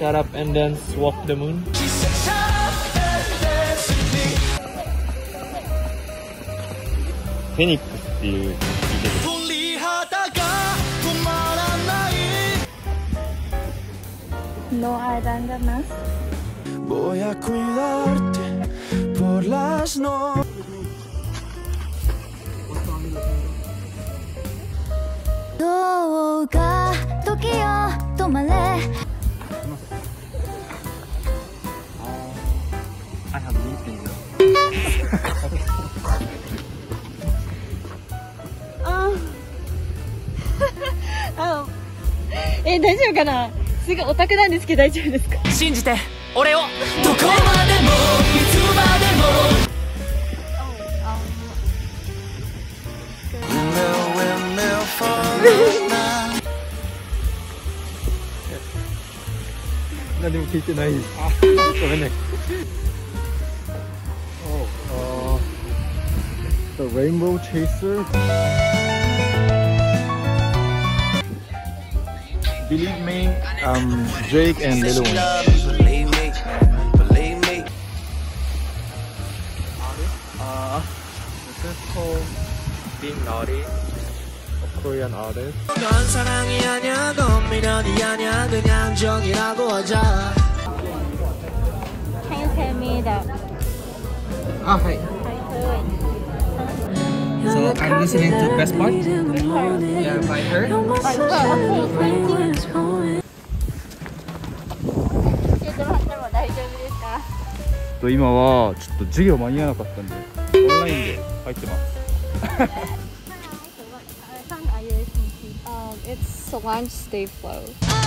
Shut up and dance, walk the moon. フェニックスっていう聞いてる。 No harán más. Voy a cuidarte por las noches. どうか時よ止まれ。 I have meeting. 大丈夫かな。すごいオタクなんですけど大丈夫ですか。 信じて俺をどこまでもいつまでも。 何も聞いてない。あ、ごめんね。Oh, the Rainbow Chaser. Believe me, Drake and Lil Wayne. This is called Being Naughty, a Korean artist. 넌 사랑이 아냐, 넌 미련이 아냐, 그냥 정이라고 하자. Can you tell me the Hi. So I'm listening to Best Part. Yeah, by her. So 今はちょっと授業間に合わなかったんでオンラインで入ってます。 It's Solange Stay Flow.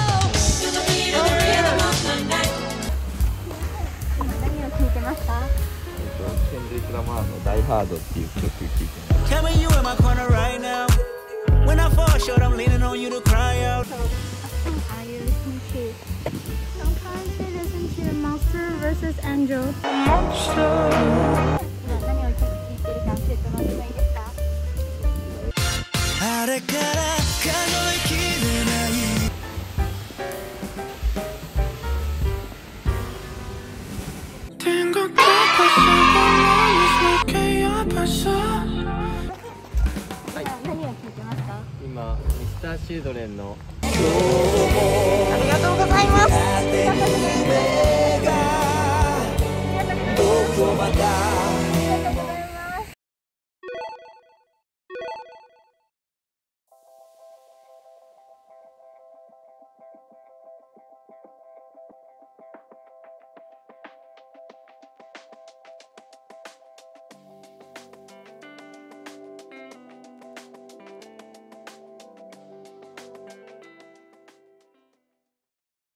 何を聞いてますか？ ケンドリック・ラマーのダイハードっていう曲聴いてます。 Tell me you in my corner right now. When I fall short, I'm leaning on you to cry out. Are you listening to? Sometimes we listen to Monster vs Angel. 何を聞いてるか教えてもらってもいいですか？ あれから数えきれない。Tengo que pasar por lo mismo que ya pasó. 何を聞いてますか？ 今ミスターシードレンのありがとうございます。